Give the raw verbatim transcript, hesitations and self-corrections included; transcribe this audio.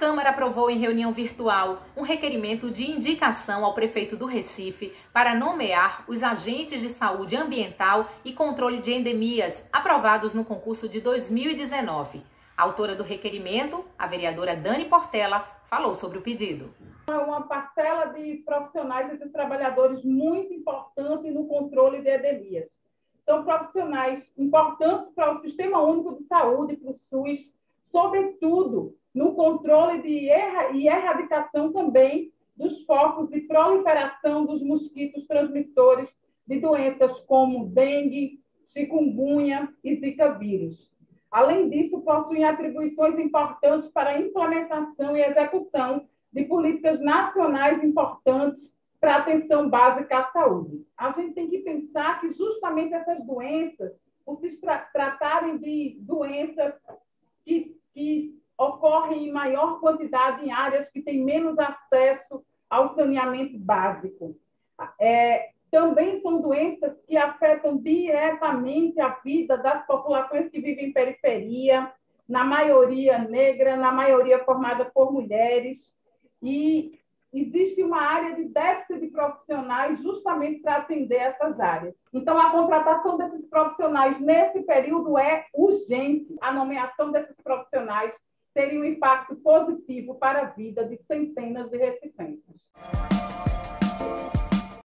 Câmara aprovou em reunião virtual um requerimento de indicação ao prefeito do Recife para nomear os agentes de saúde ambiental e controle de endemias aprovados no concurso de dois mil e dezenove. A autora do requerimento, a vereadora Dani Portela, falou sobre o pedido. É uma parcela de profissionais e de trabalhadores muito importante no controle de endemias. São profissionais importantes para o Sistema Único de Saúde, para o SUS, sobretudo no controle de erra e erradicação também dos focos de proliferação dos mosquitos transmissores de doenças como dengue, chikungunya e zika vírus. Além disso, possuem atribuições importantes para a implementação e execução de políticas nacionais importantes para a atenção básica à saúde. A gente tem que pensar que justamente essas doenças, por se tra tratarem de doenças que, que ocorrem em maior quantidade em áreas que têm menos acesso ao saneamento básico. É, também são doenças que afetam diretamente a vida das populações que vivem em periferia, na maioria negra, na maioria formada por mulheres, e existe uma área de déficit de profissionais justamente para atender essas áreas. Então, a contratação desses profissionais nesse período é urgente. A nomeação desses profissionais teria um impacto positivo para a vida de centenas de recifenses.